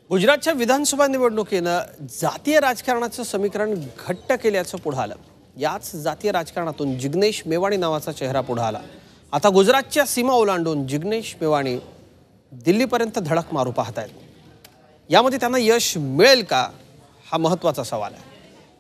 गुजरातच्या विधानसभा निवडणुकीनं जातीय राजकारणाचं समीकरण घट्ट केल्याचं पुढे आलं। याच जातीय राजकारणातून जिग्नेश मेवाणी नावाचा चेहरा पुढे आला। आता गुजरातच्या सीमा ओलांडून जिग्नेश मेवाणी दिल्लीपर्यंत धडक मारू पाहत आहेत। यामध्ये त्यांना यश मिळेल का हा महत्त्वाचा सवाल आहे।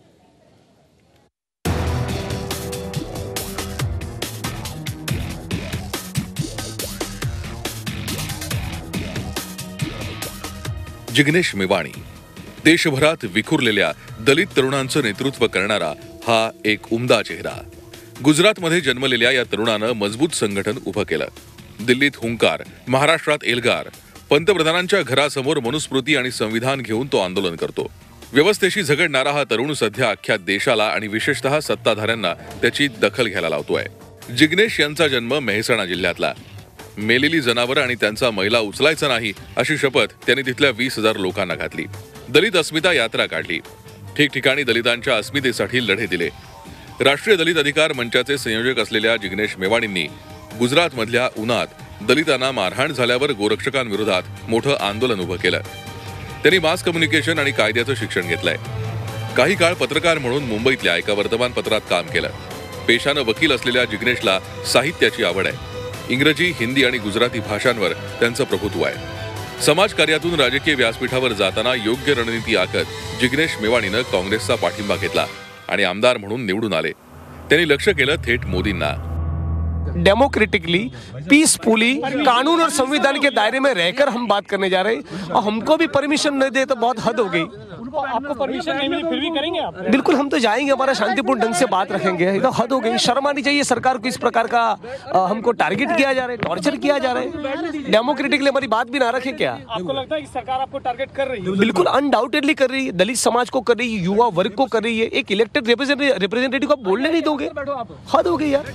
जिग्नेश मेवाणी देशभरात विखुरलेल्या दलित तरुणांचं नेतृत्व करणारा हा एक उमदा चेहरा। गुजरातमध्ये जन्मलेल्या या तरुणानं मजबूत संघटन उभं केलं। दिल्लीत हुंकार, महाराष्ट्रात एल्गार, पंतप्रधानांच्या घरासमोर मनुस्मृती आणि संविधान घेऊन तो आंदोलन करतो। व्यवस्थेशी झगडणारा हा तरुण सध्या अख्ख्या देशाला आणि विशेषतः सत्ताधाऱ्यांना त्याची दखल घ्यायला लावतोय। जिग्नेश यांचा जन्म मेहसाणा जिल्ह्यातला। मेलेली जनावरं आणि त्यांचा मैला उचलायचा नाही अशी शपथ त्यांनी तिथल्या 20,000 लोकांना घातली। दलित अस्मिता यात्रा काढली। ठिकठिकाणी दलितांच्या अस्मितेसाठी लढे दिले। राष्ट्रीय दलित अधिकार मंचाचे संयोजक असलेल्या जिग्नेश मेवाणींनी गुजरातमधल्या उन्हात दलितांना मारहाण झाल्यावर गोरक्षकांविरोधात मोठं आंदोलन उभं केलं। त्यांनी मास कम्युनिकेशन आणि कायद्याचं शिक्षण घेतलंय। काही काळ पत्रकार म्हणून मुंबईतल्या एका वर्तमानपत्रात काम केलं। पेशानं वकील असलेल्या जिग्नेशला साहित्याची आवड आहे। इंग्रजी, हिंदी आणि गुजराती भाषांवर त्यांचं प्रभुत्व आहे। समाजकार्यातून राजकीय व्यासपीठावर जाताना योग्य रणनीती आखत जिग्नेश मेवाणीनं काँग्रेसचा पाठिंबा घेतला आणि आमदार म्हणून निवडून आले। त्यांनी लक्ष केलं थेट मोदींना। डेमोक्रेटिकली, पीसफुली, कानून और संविधान के दायरे में रहकर हम बात करने जा रहे हैं और हमको भी परमिशन नहीं दे तो बहुत हद हो गई। आपको परमिशन नहीं मिली फिर भी करेंगे आप? बिल्कुल, हम तो जाएंगे, हमारा शांतिपूर्ण ढंग से बात रखेंगे। ये तो हद हो गई। शर्म आनी चाहिए सरकार को। इस प्रकार का हमको टारगेट किया जा रहा है, टॉर्चर किया जा रहा है। डेमोक्रेटिकली हमारी बात भी ना रखे क्या? आपको लगता है कि सरकार आपको टारगेट कर रही है? बिल्कुल अनडाउटेडली कर रही है। दलित समाज को कर रही है, युवा वर्ग को कर रही है। एक इलेक्टेड रिप्रेजेंटेटिव को आप बोलने नहीं दोगे? हद हो गई यार।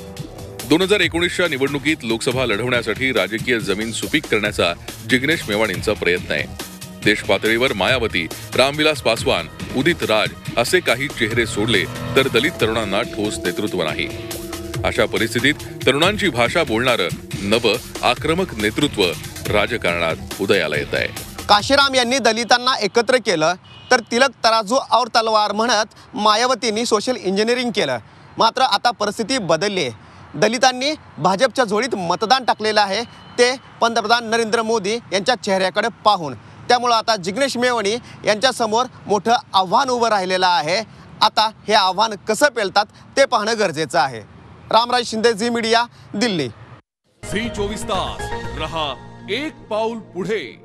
2019च्या निवडणुकीत लोकसभा लढवण्यासाठी राजकीय जमीन सुपीक करण्याचा जिग्नेश मेवाणींचा प्रयत्न आहे। देश पातळीवर मायावती, रामविलास पासवान, उदित राज असे काही चेहरे सोडले तर दलित तरुणांना ठोस नेतृत्व नाही। अशा परिस्थितीत तरुणांची भाषा बोलणारं नवं आक्रमक नेतृत्व राजकारणात उदयाला येत आहे। काशीराम यांनी दलितांना एकत्र केलं तर तिलक तराजू और तलवार म्हणत मायावतींनी सोशल इंजिनिअरिंग केलं। मात्र आता परिस्थिती बदलली आहे। दलितांनी भाजपच्या झोळीत मतदान टाकलेलं आहे, ते पंतप्रधान नरेंद्र मोदी यांच्या चेहऱ्याकडे पाहून। त्यामुळे आता जिग्नेश मेवाणी यांच्या समोर मोठं आव्हान उभं राहिलेलं आहे। आता हे आव्हान कसं पेलतात ते पाहणं गरजेचं आहे। Ramraj Shinde, Zee media, Delhi. Zee 24 तास रहा एक पाऊल पुढे।